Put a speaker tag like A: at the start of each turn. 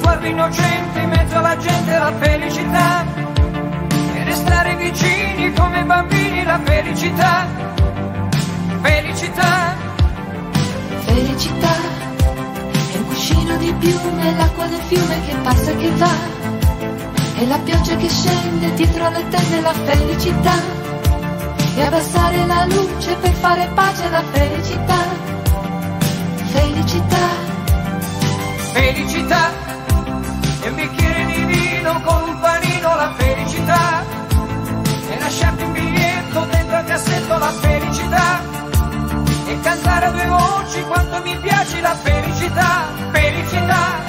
A: sguardo innocente in mezzo alla gente, la felicità, e restare vicini come bambini, la felicità, felicità.
B: Felicità è un cuscino di piume, l'acqua del fiume che passa e che va, e la pioggia che scende dietro le tende, la felicità, e abbassare la luce per fare pace, la felicità, felicità.
A: Felicità è un bicchiere di vino con un panino, la felicità, e lasciarti un biglietto dentro al cassetto, la felicità, e cantare a due voci quanto mi piace, la felicità, felicità.